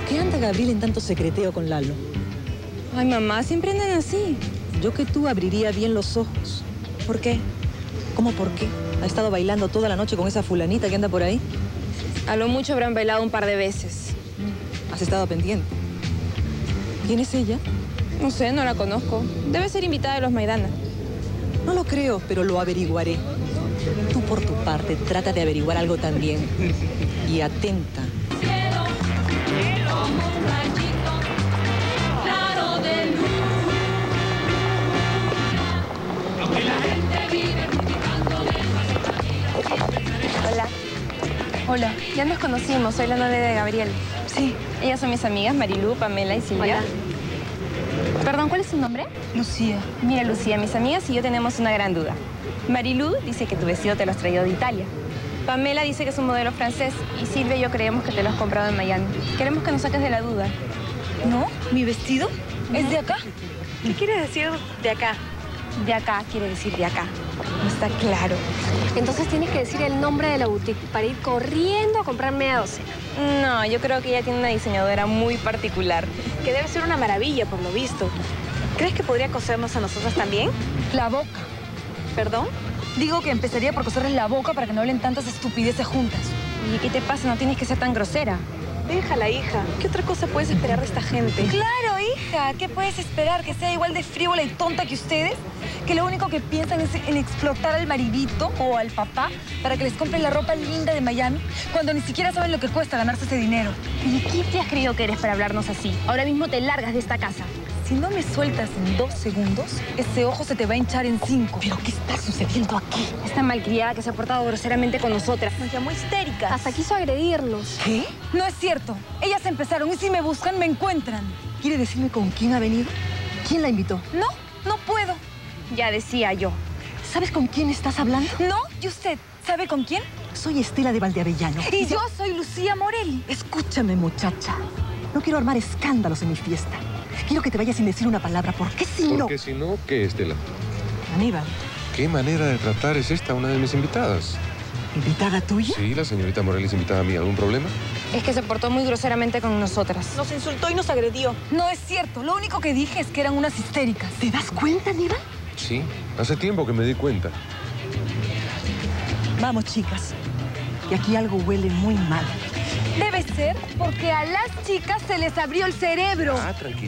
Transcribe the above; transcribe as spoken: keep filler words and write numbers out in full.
qué anda Gabriel en tanto secreteo con Lalo? Ay, mamá, siempre andan así. Yo que tú abriría bien los ojos. ¿Por qué? ¿Cómo por qué? ¿Ha estado bailando toda la noche con esa fulanita que anda por ahí? A lo mucho habrán bailado un par de veces. ¿Has estado pendiente? ¿Quién es ella? No sé, no la conozco. Debe ser invitada de los Maidana. No lo creo, pero lo averiguaré. Tú, por tu parte, trata de averiguar algo también. Y atenta. Hola. Hola. Ya nos conocimos. Soy la novia de Gabriel. Sí. Ellas son mis amigas, Marilú, Pamela y Silvia. Hola. Perdón, ¿cuál es su nombre? Lucía. Mira, Lucía, mis amigas y yo tenemos una gran duda. Marilú dice que tu vestido te lo has traído de Italia. Pamela dice que es un modelo francés. Y Silvia y yo creemos que te lo has comprado en Miami. Queremos que nos saques de la duda. ¿No? ¿Mi vestido? ¿Es de acá? ¿Qué quieres decir de acá? De acá quiere decir de acá. No está claro. Entonces tienes que decir el nombre de la boutique para ir corriendo a comprar media docena. No, yo creo que ella tiene una diseñadora muy particular. Que debe ser una maravilla, por lo visto. ¿Crees que podría cosernos a nosotras también? La boca. ¿Perdón? Digo que empezaría por coserles la boca para que no hablen tantas estupideces juntas. ¿Y qué te pasa? No tienes que ser tan grosera. Déjala, hija. ¿Qué otra cosa puedes esperar de esta gente? Claro, hija. ¿Qué puedes esperar? ¿Que sea igual de frívola y tonta que ustedes? Que lo único que piensan es en explotar al maridito o al papá para que les compre la ropa linda de Miami, cuando ni siquiera saben lo que cuesta ganarse ese dinero. ¿Y quién te has creído que eres para hablarnos así? Ahora mismo te largas de esta casa. Si no me sueltas en dos segundos, ese ojo se te va a hinchar en cinco. ¿Pero qué está sucediendo aquí? Esta malcriada que se ha portado groseramente con nosotras. Nos llamó histéricas. Hasta quiso agredirnos. ¿Qué? No es cierto. Ellas empezaron y si me buscan, me encuentran. ¿Quiere decirme con quién ha venido? ¿Quién la invitó? No, no puedo. Ya decía yo. ¿Sabes con quién estás hablando? No, ¿y usted sabe con quién? Soy Estela de Valdeavellano. Y yo soy Lucía Morelli. Escúchame, muchacha. No quiero armar escándalos en mi fiesta. Quiero que te vayas sin decir una palabra, porque si no... Porque si no, ¿qué, Estela? Aníbal, ¿Qué manera de tratar es esta, una de mis invitadas? ¿invitada tuya? Sí, la señorita Morelli invitada a mí. ¿Algún problema? Es que se portó muy groseramente con nosotras. Nos insultó y nos agredió. No es cierto. Lo único que dije es que eran unas histéricas. ¿Te das cuenta, Aníbal? Sí, hace tiempo que me di cuenta. Vamos, chicas. Y aquí algo huele muy mal. Debe ser porque a las chicas se les abrió el cerebro. Ah, tranquilo.